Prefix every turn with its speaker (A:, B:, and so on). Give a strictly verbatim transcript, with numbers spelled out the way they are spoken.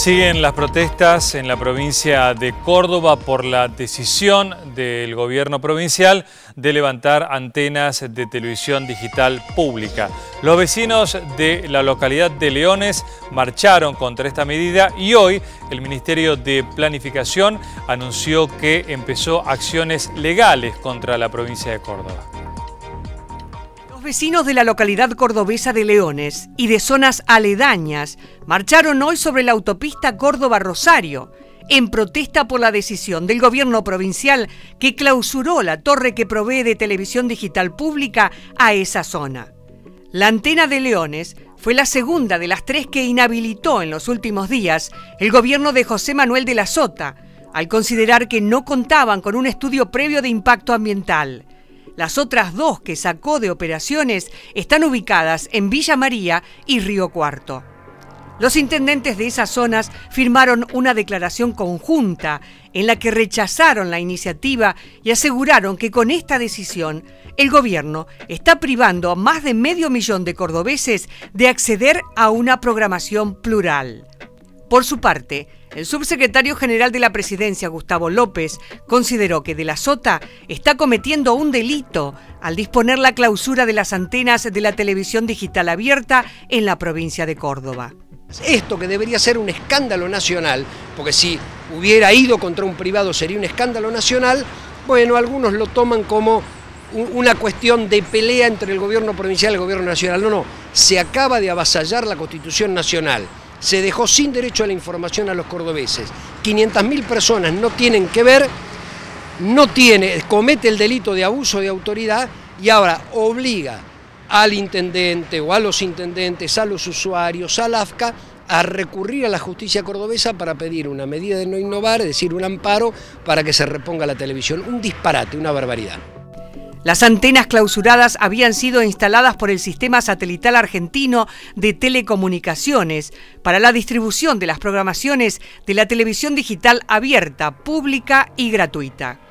A: Siguen las protestas en la provincia de Córdoba por la decisión del gobierno provincial de levantar antenas de televisión digital pública. Los vecinos de la localidad de Leones marcharon contra esta medida y hoy el Ministerio de Planificación anunció que empezó acciones legales contra la provincia de Córdoba.
B: Los vecinos de la localidad cordobesa de Leones y de zonas aledañas marcharon hoy sobre la autopista Córdoba-Rosario en protesta por la decisión del gobierno provincial que clausuró la torre que provee de televisión digital pública a esa zona. La antena de Leones fue la segunda de las tres que inhabilitó en los últimos días el gobierno de José Manuel de la Sota, al considerar que no contaban con un estudio previo de impacto ambiental. Las otras dos que sacó de operaciones están ubicadas en Villa María y Río Cuarto. Los intendentes de esas zonas firmaron una declaración conjunta en la que rechazaron la iniciativa y aseguraron que con esta decisión el gobierno está privando a más de medio millón de cordobeses de acceder a una programación plural. Por su parte, el subsecretario general de la Presidencia, Gustavo López, consideró que De la Sota está cometiendo un delito al disponer la clausura de las antenas de la televisión digital abierta en la provincia de Córdoba.
C: Esto que debería ser un escándalo nacional, porque si hubiera ido contra un privado sería un escándalo nacional, bueno, algunos lo toman como una cuestión de pelea entre el gobierno provincial y el gobierno nacional. No, no, se acaba de avasallar la Constitución Nacional. Se dejó sin derecho a la información a los cordobeses. quinientas mil personas no tienen que ver, no tiene, comete el delito de abuso de autoridad y ahora obliga al intendente o a los intendentes, a los usuarios, al A F C A, a recurrir a la justicia cordobesa para pedir una medida de no innovar, es decir, un amparo para que se reponga la televisión. Un disparate, una barbaridad.
B: Las antenas clausuradas habían sido instaladas por el Sistema Satelital Argentino de Telecomunicaciones para la distribución de las programaciones de la televisión digital abierta, pública y gratuita.